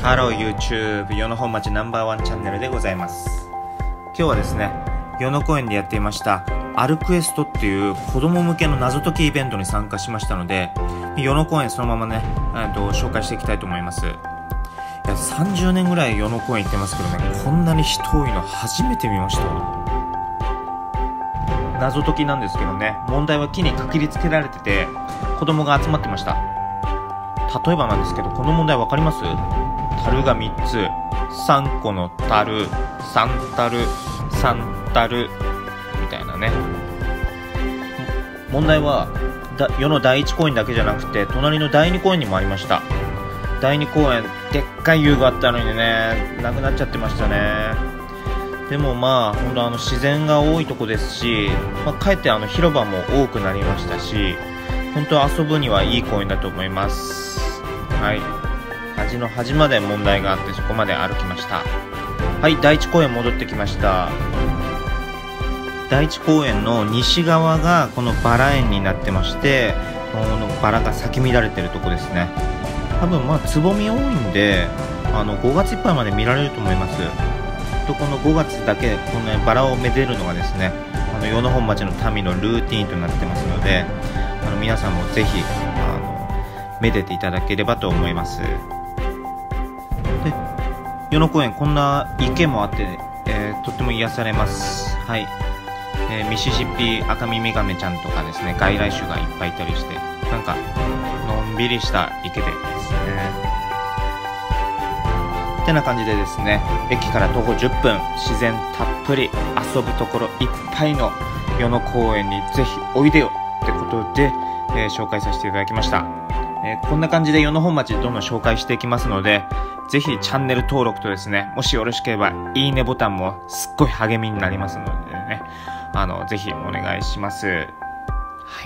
ハロー YouTube 与野本町ナンバーワンチャンネルでございます。今日はですね、与野公園でやっていましたアルクエストっていう子供向けの謎解きイベントに参加しましたので、与野公園そのままね、紹介していきたいと思います。いや30年ぐらい与野公園行ってますけどね、こんなに人多いの初めて見ましたわ。謎解きなんですけどね、問題は木にかけりつけられてて子供が集まってました。例えばなんですけど、この問題わかります？樽が3つ、3個の樽、3樽、3樽みたいなね。問題は世の第1公園だけじゃなくて隣の第2公園にもありました。第2公園でっかい遊具あったのにね、なくなっちゃってましたね。でもまあ本当自然が多いとこですし、かえって広場も多くなりましたし、本当遊ぶにはいい公園だと思います。はい、端の端まで問題があって、そこまで歩きました。はい、第1公園戻ってきました。第1公園の西側がこのバラ園になってまして、このバラが咲き乱れてるとこですね。多分つぼみ多いんで5月いっぱいまで見られると思います。とこの5月だけこのバラをめでるのがですね、与野本町の民のルーティーンとなってますので、皆さんもぜひめでていただければと思います。で、与野公園こんな池もあって、とっても癒されます。はい、ミシシッピアカミミガメちゃんとかですね、外来種がいっぱいいたりして、なんかのんびりした池でですね。ってな感じでですね、駅から徒歩10分、自然たっぷり遊ぶところいっぱいの与野公園にぜひおいでよってことで、紹介させていただきました。こんな感じで与野本町どんどん紹介していきますので、ぜひチャンネル登録とですね、もしよろしければいいねボタンもすっごい励みになりますのでね、ぜひお願いします。はい、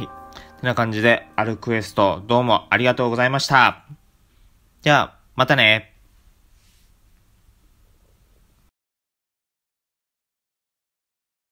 てな感じでアルクエストどうもありがとうございました。じゃあまたね。